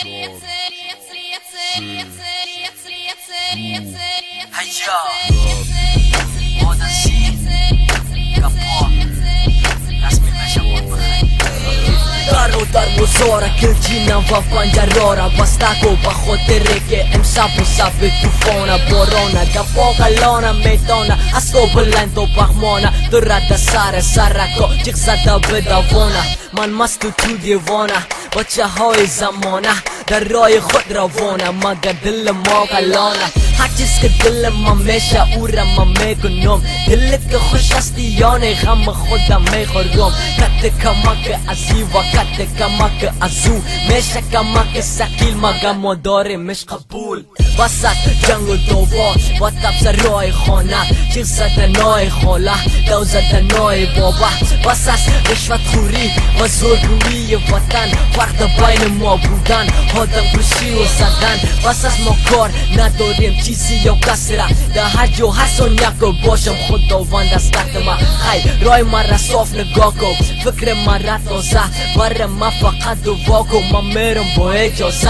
در مزارا کلچینم و پنجرارا بستاکو با خاطره که امشب و شب طوفانا بارانا گپا قلانا میدانا از تو بلند و بخمانا تو رد سرکا جیغ زده به دوانا من مست و تو دیوانا بچه های زمانه در راه خود روانه مگه دل ما قلانا هر چیز که دل ما میشه او را ما میکنم دلت که خوش است یانه غم خودم میخورم کت کمک ازی و کت کمک ازو میشه کمک سکیل مگه ما داریمش قبول وسط جنگ و دوار و تبس رای خانه چیغ زدنای خاله دو زدنای بابا وسط رشوت خوری و زورگویی وطن فرق بین ما بودن آدم کشی و زدن وسط ما کار نداریم چیزی یا کسی را در هر جو هست و نکو باشم خداوند از تحت ما خی رای ما را صاف نگاه کن فکر ما را تازه بر ما فقط دعا کن ما میرم با اجازه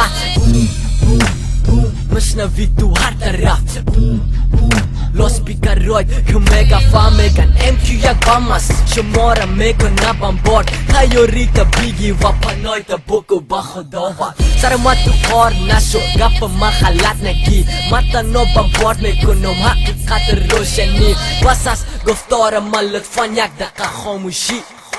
مشنوی تو هر طرف Los picaroid که مگا فامیگن MQ یک بام است شما را میکنه بمبارد خیاریت بیگی و پنایت بکو با خداوند سر ما تو کار نشو گپ ما خلط نگی ما تنو بمبارد میکنم حقیقت روشنی بس از گفتار ما لطفا یک دقیقه خاموشی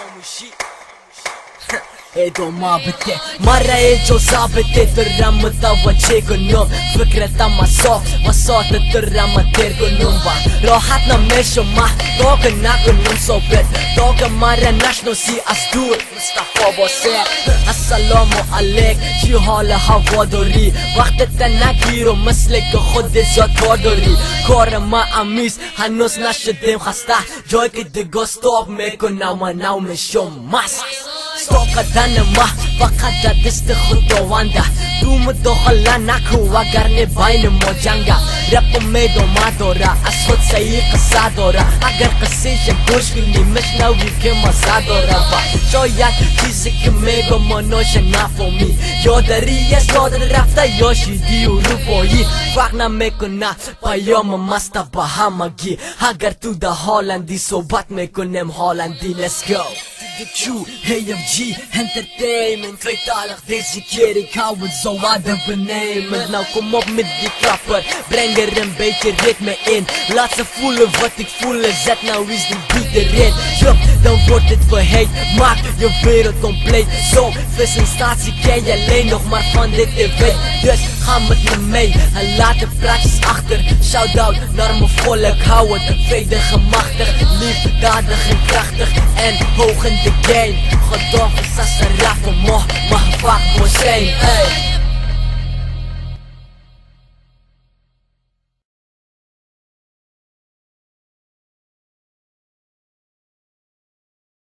ادامه بده مرا اجازه بده درم متوجه کنم فکرتم صاف و ساعت درم تیر کنم و راحت نمیشم تا که نکنم صحبت تا که مرا نشناسی از دور مصطفی باسه السلام علیک چی حال هوا داری وقتت نگیرم مثل که خود زیاد کار داری کار ما امیز هنوز نشدیم خسته جایی که دیگه استاپ میکنم و نو میشم مست استاپ کردن ما فقط در دست خداونده تو مداخله نکو اگر نه بین ما جنگه رپ میدومه داره از خود صحیح قصه داره اگر قصهش گوش کنی مشنوی که مزه داره و شاید چیزی که میگم مناش نفهمی یا داری از یاد رفته یا شیدی و روپایی فرق نمیکنه پیام مست با همگی اگر تو ده حالندی صحبت میکنم حالندی let's go True AMG Entertainment tweetalig deze keer ik hou het zo adembenemend Nou kom op met die klapper breng er een beetje ritme in laat ze voelen wat ik voel zet nou eens die beat erin Yup, dan wordt het verheet maak je wereld compleet Zo presentatie ken je alleen nog maar van dit event Dus ga met me mee en laat de praatjes achter Shout out naar mijn volk hou het vredig gemachtig liefdadig en krachtig en hoog in the game Godoffer sa sarap mo mahfak mo shame